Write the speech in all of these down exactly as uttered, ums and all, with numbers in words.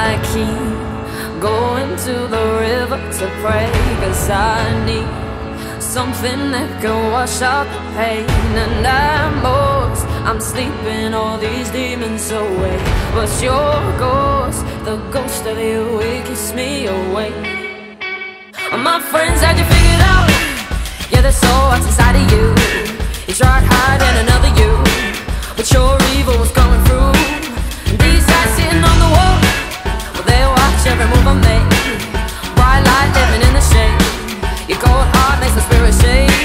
I keep going to the river to pray, 'cause I need something that can wash out the pain. And at most, I'm sleeping all these demons away, but your ghost, the ghost of you, it keeps me awake. My friends had you figured out. Yeah, there's so what's inside of you. You tried hiding another you, but your evil was coming through. And these guys sitting on the wall, well, they watch every move I make. Bright light living in the shade. Your cold heart makes the spirit shake.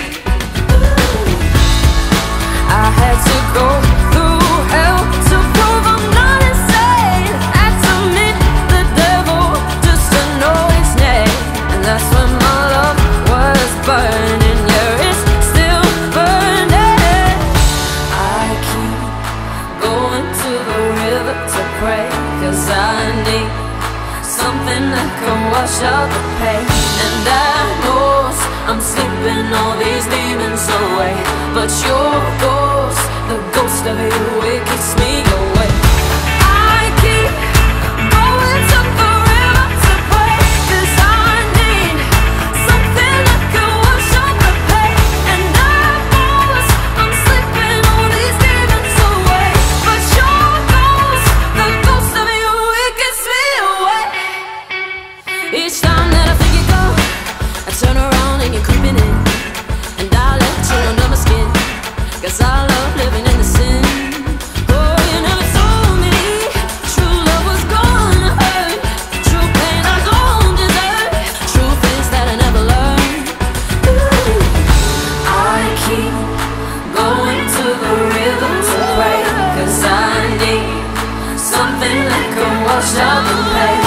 I had to go through hell to prove I'm not insane. Had to meet the devil just to know his name. And that's when my love was burning. Yeah, it's still burning. I keep going to the river to pray, 'cause I need something that can wash out the pain. And I know I'm sleeping all these demons away, but your ghost, the ghost of you, it keeps me away. I keep going to the river to pray, 'cause I need something that can wash out the pain. And I know I'm sleeping all these demons away, but your ghost, the ghost of you, it keeps me away. Each time that I think you go, I turn around and you're creeping in, and I let you under my skin, 'cause I love living in the sin. Oh, you never told me true love was gonna hurt, true pain I don't deserve, true things that I never learned. Ooh. I keep going to the river to pray, 'cause I need something that can wash out the pain.